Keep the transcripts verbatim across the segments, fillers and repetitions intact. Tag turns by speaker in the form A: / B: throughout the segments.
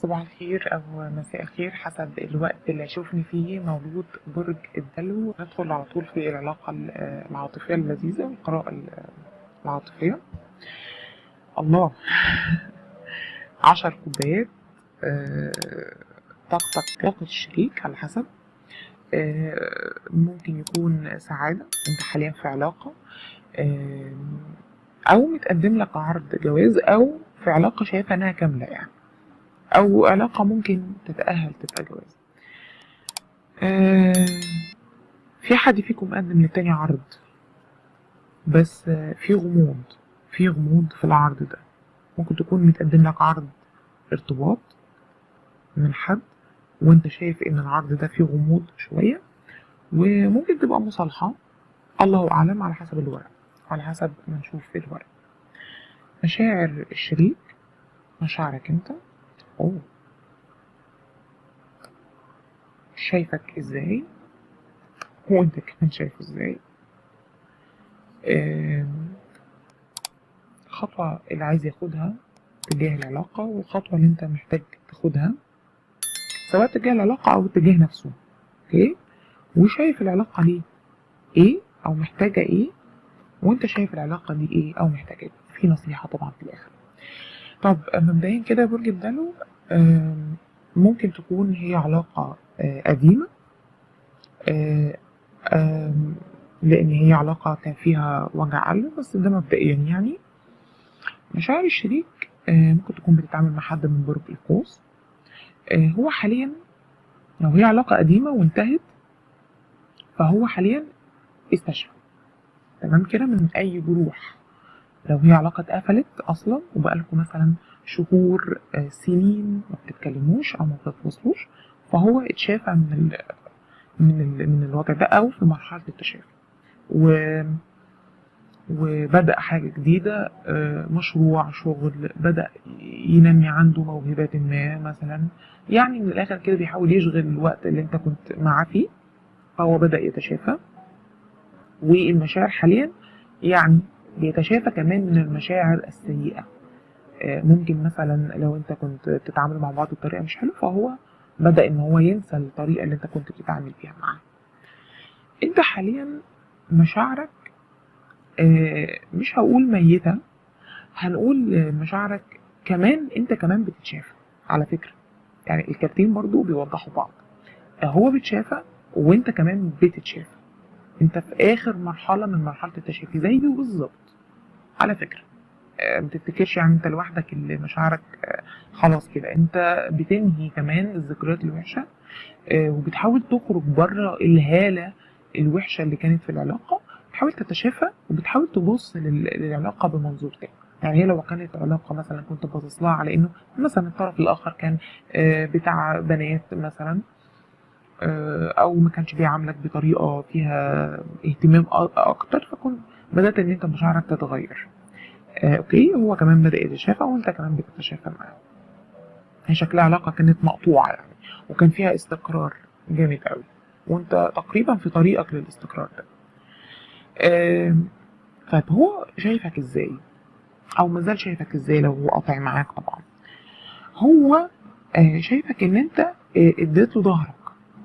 A: صباح الخير أو مساء الخير حسب الوقت اللي هيشوفني فيه مولود برج الدلو. ندخل على طول في العلاقة العاطفية اللذيذة والقراءة العاطفية. الله. عشر كوبايات. آه، طاقتك طاقة الشريك على حسب. آه، ممكن يكون سعادة، انت حاليا في علاقة، آه، او متقدم لك عرض جواز، او في علاقة شايفة انها كاملة يعني، او علاقة ممكن تتأهل تبقى جواز. آه، في حد فيكم مقدم للتاني عرض، بس آه، في غموض في غموض في العرض ده. ممكن تكون متقدم لك عرض ارتباط من حد، وانت شايف ان العرض ده فيه غموض شوية، وممكن تبقى مصالحة، الله اعلم، على حسب الورق، على حسب ما نشوف في الورق. مشاعر الشريك، مشاعرك انت، اوه، شايفك ازاي وانت كمان شايفه ازاي. آم، الخطوة اللي عايز ياخدها تجاه العلاقة، والخطوة اللي انت محتاج تاخدها سواء تجاه العلاقة او تجاه نفسه. اوكي، وشايف العلاقة دي ايه او محتاجة ايه، وانت شايف العلاقة دي ايه او محتاجة ايه. في نصيحة طبعا في الاخر. طب مبدئيا كده يا برج الدلو، آم، ممكن تكون هي علاقة آه، قديمة، آه، آم، لان هي علاقة كان فيها وجع قلب، بس ده مبدئيا يعني. مشاعر الشريك آه، ممكن تكون بتتعامل مع حد من برج القوس. آه، هو حاليا لو هي علاقة قديمة وانتهت، فهو حاليا استشفى تمام كده من أي جروح. لو هي علاقة اتقفلت أصلا وبقالكوا مثلا شهور، آه، سنين ما بتتكلموش أو ما بتتواصلوش، فهو اتشافى من ال من ال من الوضع ده، أو في مرحلة التشافي، و وبدأ حاجة جديدة، آه، مشروع شغل، بدأ ينمي عنده موهبة ما مثلا، يعني من الآخر كده بيحاول يشغل الوقت اللي انت كنت معاه فيه، فهو بدأ يتشافى. والمشاعر حاليا يعني بيتشافى كمان من المشاعر السيئة. آه، ممكن مثلا لو انت كنت بتتعامل مع بعض بطريقة مش حلوة، فهو بدأ ان هو ينسى الطريقة اللي انت كنت بتتعامل بيها معاه. انت حاليا مشاعرك آه، مش هقول ميتة، هنقول آه، مشاعرك كمان، انت كمان بتتشافى على فكرة. يعني الكارتين برضو بيوضحوا بعض، آه، هو بيتشافى وانت كمان بتتشافى. انت في اخر مرحلة من مرحلة التشافي زيه بالظبط على فكرة. آه، ما تفتكرش يعني انت لوحدك اللي مشاعرك آه، خلاص كده. انت بتنهي كمان الذكريات الوحشة، آه، وبتحاول تخرج بره الهالة الوحشة اللي كانت في العلاقة، بتحاول تتشافى وبتحاول تبص لل- للعلاقة بمنظور تاني. يعني هي لو كانت علاقة مثلا كنت باصص لها على انه مثلا الطرف الاخر كان آه، بتاع بنات مثلا، آه، او ما كانش بيعاملك بطريقة فيها اهتمام أ- اكتر، فكنت بدأت ان انت مشاعرك تتغير. آه، اوكي، هو كمان بدأ يتشافى وانت كمان بتتشافى معاه. هي شكلها علاقة كانت مقطوعة يعني، وكان فيها استقرار جامد قوي، وانت تقريبا في طريقك للاستقرار ده. آم، طيب هو شايفك ازاي، او مازال شايفك ازاي لو هو قاطع معاك طبعا؟ هو آه، شايفك ان انت آه، اديت له ظهرك.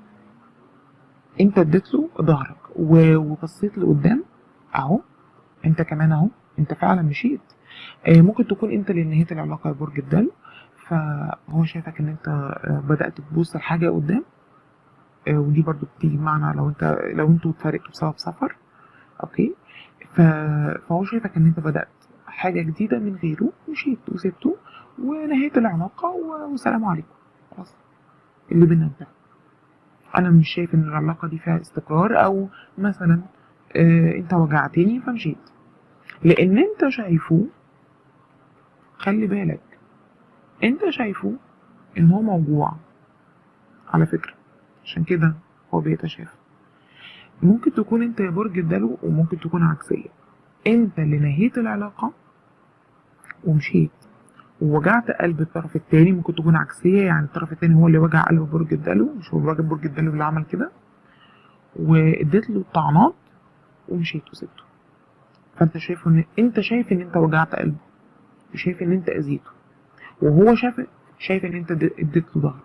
A: انت اديت له ظهرك و- وبصيت لقدام اهو. انت كمان اهو، انت فعلا مشيت. آه، ممكن تكون انت اللي نهيت العلاقة يا برج الدلو، فهو شايفك ان انت آه، بدأت تبص لحاجة قدام. آه، ودي برضو بتيجي بمعنى لو انت لو انتوا اتفرقتوا بسبب سفر. اوكي، ف... فهو شايفك ان انت بدأت حاجة جديدة من غيره، مشيت وسبته ونهيت العلاقة و- والسلام عليكم. خلاص، اللي بينا انتهى. انا مش شايف ان العلاقة دي فيها استقرار، او مثلا اه انت وجعتني فمشيت، لان انت شايفه، خلي بالك، انت شايفه ان هو موجوع على فكرة، عشان كده هو بيتشافى. ممكن تكون انت يا برج الدلو، وممكن تكون عكسية، انت اللي نهيت العلاقة ومشيت ووجعت قلب الطرف التاني. ممكن تكون عكسية، يعني الطرف التاني هو اللي وجع قلب برج الدلو، مش هو الراجل برج الدلو اللي عمل كده، واديت له الطعنات ومشيت وسبته. فانت شايف ان انت شايف ان انت وجعت قلبه، وشايف ان انت اذيته، وهو شاف شايف ان انت اديت له ظهرك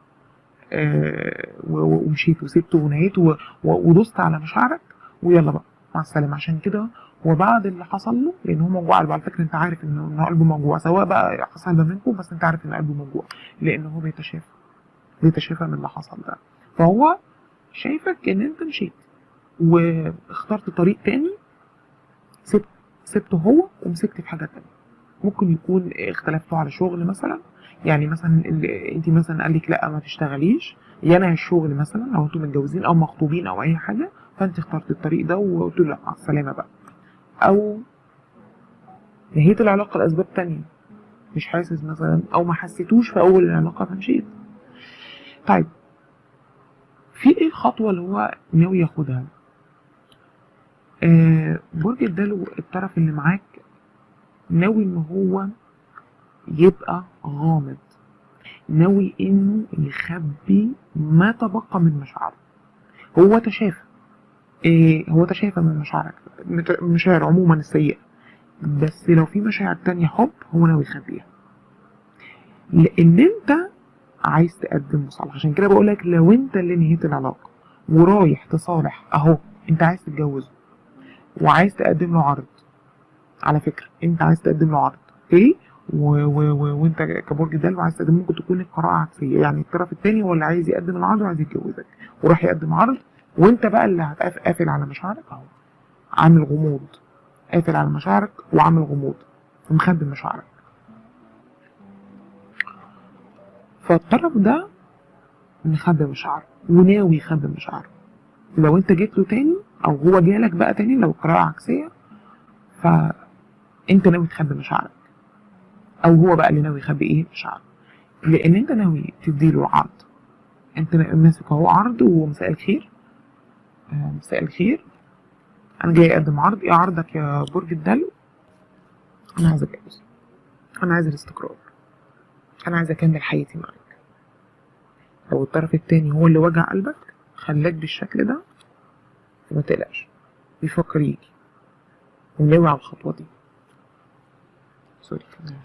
A: آه ومشيت وسبته ونهيت ودوست على مشاعرك ويلا بقى مع السلامه. عشان كده هو بعد اللي حصل له، لان هو موجوع قلبه على فكره، انت عارف ان قلبه موجوع، سواء بقى حصل ده منكم، بس انت عارف ان قلبه موجوع لان هو بيتشافى بيتشافى من اللي حصل ده. فهو شايفك ان انت مشيت واخترت طريق تاني، سبت سبته هو ومسكت في حاجه تانيه. ممكن يكون اختلفتوا على شغل مثلا، يعني مثلا انت مثلا قال لك لا ما تشتغليش، يا الشغل مثلا، او انتوا متجوزين او مخطوبين او اي حاجه، فانت اخترت الطريق ده وقلت له لا مع السلامه بقى، او نهيت العلاقه لاسباب تانيه مش حاسس مثلا، او ما حسيتوش في اول العلاقه فمشيت. طيب في ايه الخطوه اللي هو ناوي ياخدها؟ آه برج الدلو الطرف اللي معاك ناوي ان هو يبقى غامض، ناوي انه يخبي ما تبقى من مشاعره. هو تشافى إيه هو تشافى من مشاعرك، مشاعر عموما السيئة، بس لو في مشاعر تانية حب هو ناوي يخبيها، لان انت عايز تقدم مصالحة. عشان كده بقولك لو انت اللي نهيت العلاقة ورايح تصالح، اهو انت عايز تتجوزه وعايز تقدم له عرض، على فكرة انت عايز تقدم له عرض اوكي، وانت كبرج دلو عايز تقدم، ممكن تكون القراءة عكسية، يعني الطرف التاني هو اللي عايز يقدم العرض وعايز يتجوزك وراح يقدم عرض، وانت بقى اللي هتقافل على مشاعرك، اهو عامل غموض، قافل على مشاعرك وعامل غموض ومخبي مشاعرك. فالطرف ده مخبي مشاعره وناوي يخبي مشاعره. لو انت جيت له تاني او هو جالك بقى تاني، لو القراءة عكسية فانت ناوي تخبي مشاعرك، او هو بقى اللي ناوي يخبي ايه مشاعره، لان انت ناوي تديله عرض. انت ماسك اهو عرض ومساء الخير، آه مساء الخير، انا جاي اقدم عرض. ايه عرضك يا برج الدلو؟ انا عايز اتجوز، انا عايز الاستقرار، انا عايز اكمل حياتي معاك. لو الطرف التاني هو اللي وجع قلبك خلاك بالشكل ده، ما تقلقش، بيفكر يجي وناوي على الخطوه دي. سوري.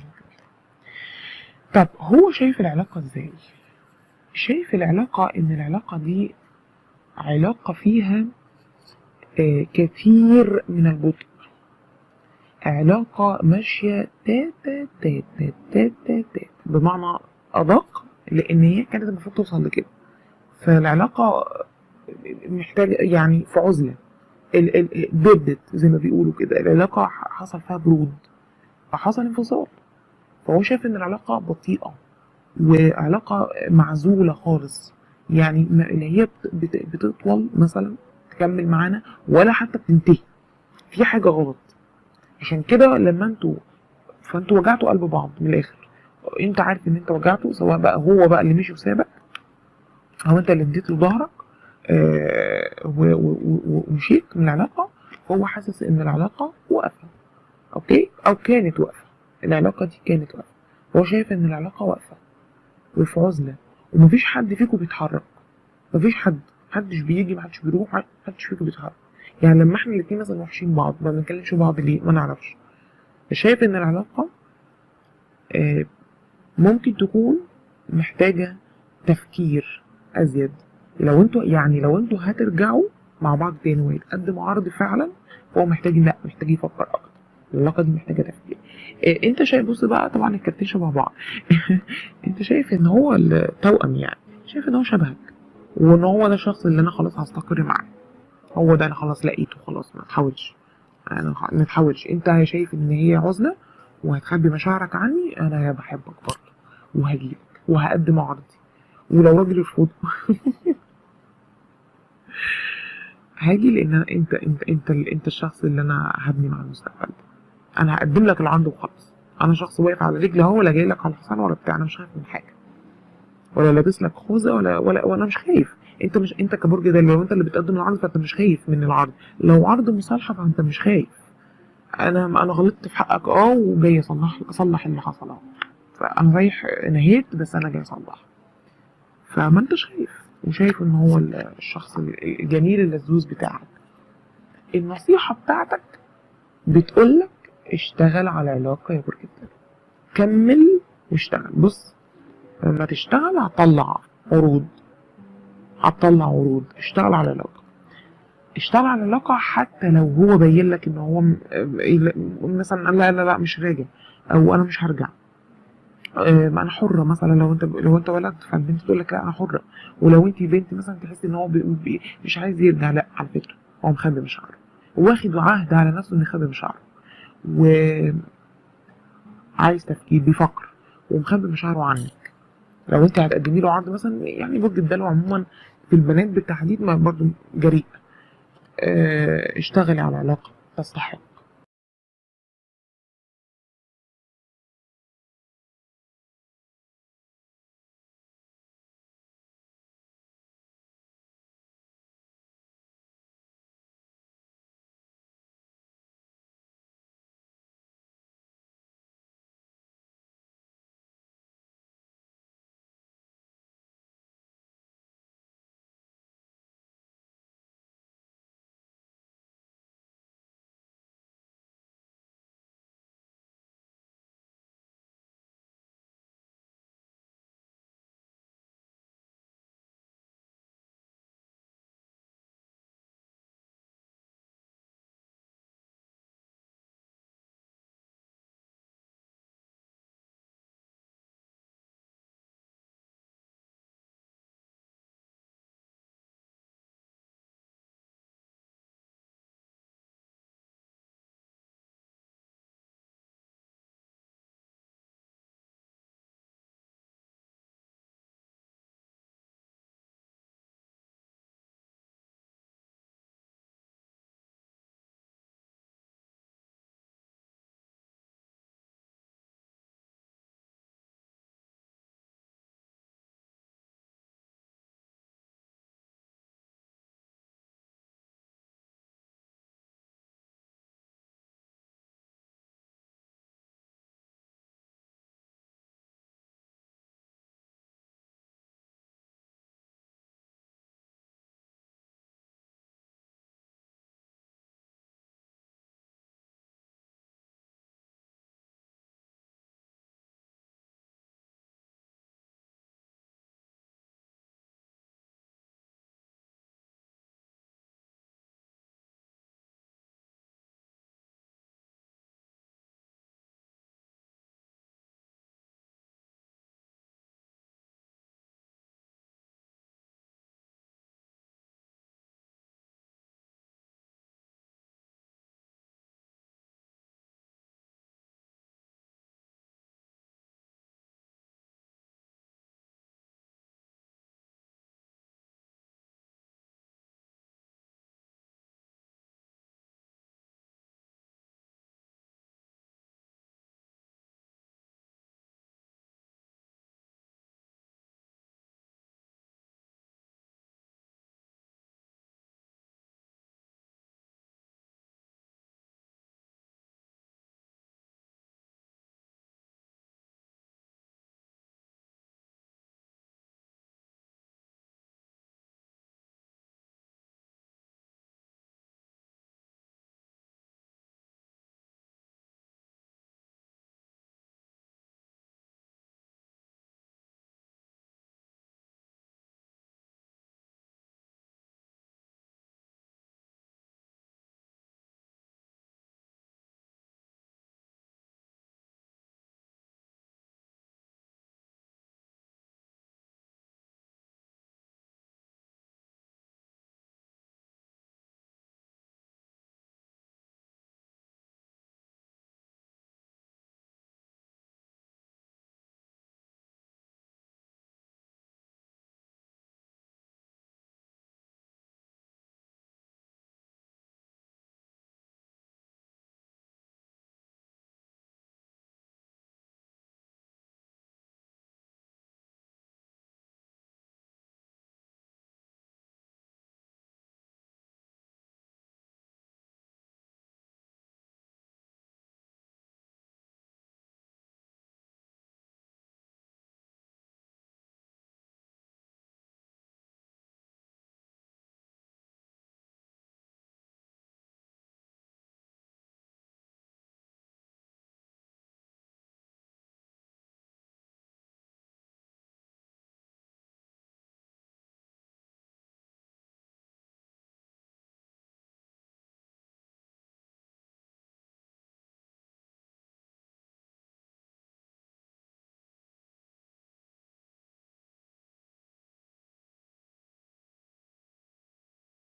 A: طب هو شايف العلاقه ازاي؟ شايف العلاقه ان العلاقه دي علاقه فيها آه كثير من البطء، علاقة ماشية تاتا تاتا تاتا تاتا بمعنى أدق، لأن هي كانت المفروض توصل لكده. فالعلاقة محتاجة يعني في عزلة، بردت زي ما بيقولوا كده، العلاقة حصل فيها برود فحصل انفصال. فهو شايف إن العلاقة بطيئة وعلاقة معزولة خالص، يعني اللي هي بتطول مثلا تكمل معانا ولا حتى بتنتهي، في حاجة غلط. عشان كده لما انتوا فانتوا وجعتوا قلب بعض من الاخر، انت عارف ان انت وجعته، سواء بقى هو بقى اللي مشي وسابك او انت اللي اديت له ظهرك آه ومشيت من العلاقه، هو حاسس ان العلاقه واقفه اوكي، او كانت واقفه، العلاقه دي كانت واقفه. هو شايف ان العلاقه واقفه وفي عزله ومفيش حد فيكم بيتحرك، مفيش حد، محدش بيجي محدش بيروح، محدش فيكم بيتحرك. يعني لما احنا الاتنين مثلا وحشين بعض ما بنتكلمش بعض ليه؟ ما نعرفش. شايف ان العلاقه آه ممكن تكون محتاجة تفكير أزيد. لو انتوا يعني لو انتوا هترجعوا مع بعض تاني ويتقدم عرض فعلا، فهو محتاج لا محتاج يفكر أكتر، العلاقة دي محتاجة تفكير. إيه انت شايف؟ بص بقى طبعا الكارتين شبه بعض انت شايف ان هو التوأم، يعني شايف ان هو شبهك وان هو ده الشخص اللي انا خلاص هستقر معاه، هو ده انا خلاص لقيته، خلاص ما تحاولش انا ما تحاولش. انت شايف ان هي عزلة وهتخبي مشاعرك عني، انا بحبك برضه وهجيلك وهقدم عرضي، ولو راجل يرفض هاجي، لان انت انت انت انت الشخص اللي انا هبني مع المستقبل ده. انا هقدم لك العرض وخلاص، انا شخص واقف على رجلي اهو، ولا جاي لك على الحصان ولا بتاع، انا مش خايف من حاجه، ولا لابس لك خوذه ولا ولا وانا مش خايف. انت مش انت كبرج ده لو انت اللي بتقدم العرض فانت مش خايف من العرض، لو عرض مصالحه فانت مش خايف. انا انا غلطت في حقك اه وجاي اصلح اصلح اللي حصل اهو، فانا رايح نهيت بس انا جاي اصلح. فما انتش خايف وشايف ان هو الشخص الجميل اللذوذ بتاعك. النصيحة بتاعتك بتقولك اشتغل على العلاقة يا برج الدلو، كمل واشتغل. بص لما تشتغل هتطلع عروض، هتطلع عروض. اشتغل على العلاقة، اشتغل على العلاقة حتى لو هو باين لك ان هو م- م- مثلا لا لا لا مش راجع، او انا مش هرجع. آه، انا حرة مثلا، لو انت لو انت ولد فالبنت تقول لك لا انا حرة. ولو انت بنت مثلا تحس ان هو بي بي مش عايز يرجع، لا على فكرة هو مخبي مشاعره، واخد عهد على نفسه انه يخبي مشاعره، وعايز تفكير، بيفكر ومخبي مشاعره عنك. لو انت هتقدمي له عرض مثلا، يعني برج الدلو عموما في البنات بالتحديد ما برضه جريء. اه اشتغلي على علاقة تستحق.